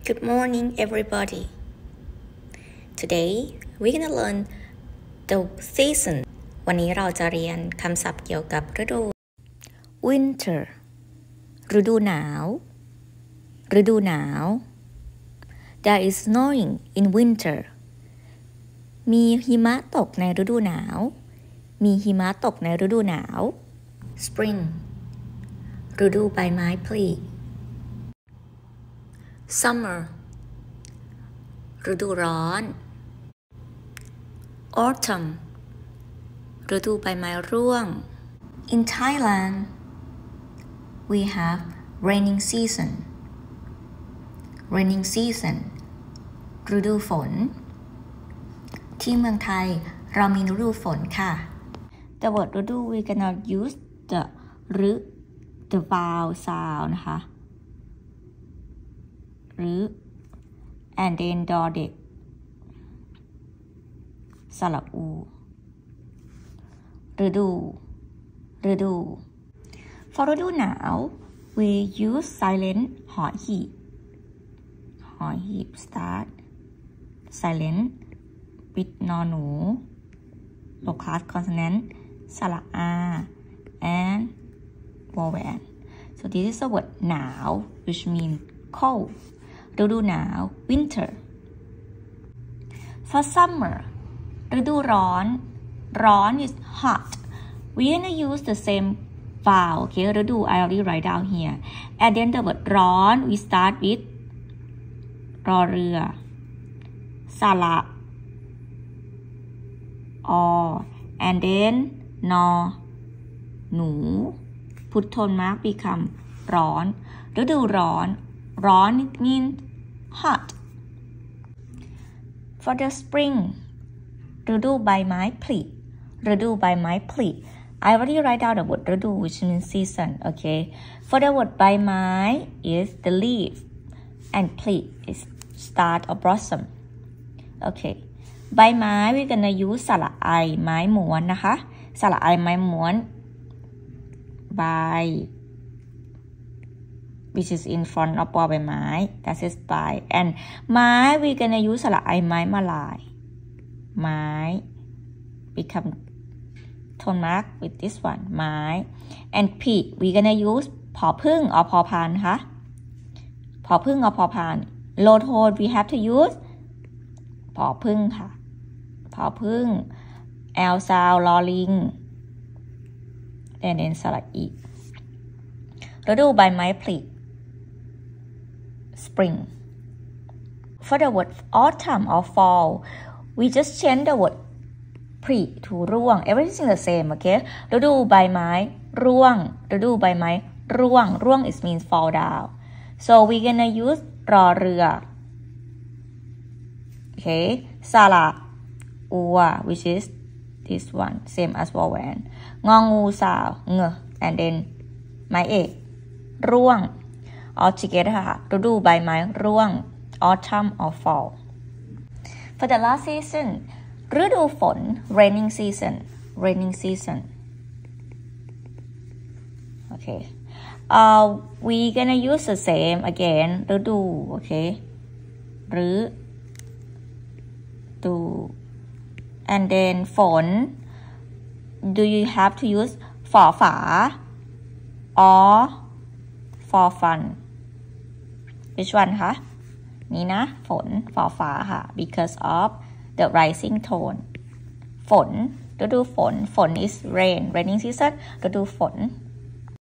Good morning, everybody. Today we're gonna learn the season. วันนี้เราจะเรียนคำศัพท์เกี่ยวกับฤดู Winter ฤดูหนาว ฤดูหนาว There is snowing in winter. มีหิมะตกในฤดูหนาว มีหิมะตกในฤดูหนาว Spring ฤดูใบไม้ผลิ Summer ฤดูร้อน Autumn ฤดูใบไม้ร่วง In Thailand we have raining season ฤดูฝนที่เมืองไทยเรามีฤดูฝนค่ะ The word ฤดู we cannot use the vowel sound นะคะหรือ and then ดอเด็กสระอูฤดู for ฤดูหนาว we use silent หอหีบ start silent with นอหนู low class consonant สระอา and vowel so this is the word หนาว which means cold ฤดูหนาว winter for summer ฤดูร้อน is hot we're gonna use the same vowel okay ฤดู I already write down here and then the word ร้อน we start with รอเรือสระอ and then นอหนู put tone mark become ร้อนฤดูร้อน it means hot for the spring ฤดูใบไม้ผลิI already write down the word ฤดู which means season okay for the word ใบไม้ is the leaf and ผลิ is start or blossom okay ใบไม้ we're gonna use สระไอไม้ม้วนนะคะสระไอไม้ม้วนใบ which is in front of ปอใบไม้ that is ใบ and ไม้ we're gonna use สระไอไม้มาลายไม้ become tone mark with this one ไม้ and p we're gonna use ผอพึ่งor พอพานค่ะผอพึ่งor พอพาน low tone we have to use ผอพึ่งค่ะผอพึ่ง l sound ลอลิง and then สระอีฤดูใบไม้ผลิ spring for the word autumn or fall we just change the word ผลิ to ร่วง everything the same okay ฤดูใบไม้ร่วงร่วง it means fall down so we gonna use รอเรือ okay สระอัว which is this one same as vowel งองูสาวเง and then ไม้เอกร่วง all together ค่ะฤดูใบไม้ร่วง autumn or fall for the last season ฤดูฝน raining season okay we gonna use the same again ฤดู okay ฤดู and then ฝน do you have to use ฝอฝา or for fun which one คะนี่นะฝนฝอฝาค่ะ because of the rising tone ฝนฤดูฝน is raining season ฤดูฝน